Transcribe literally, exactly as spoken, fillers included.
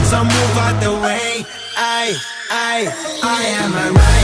so move out the way. I, I, I am a right.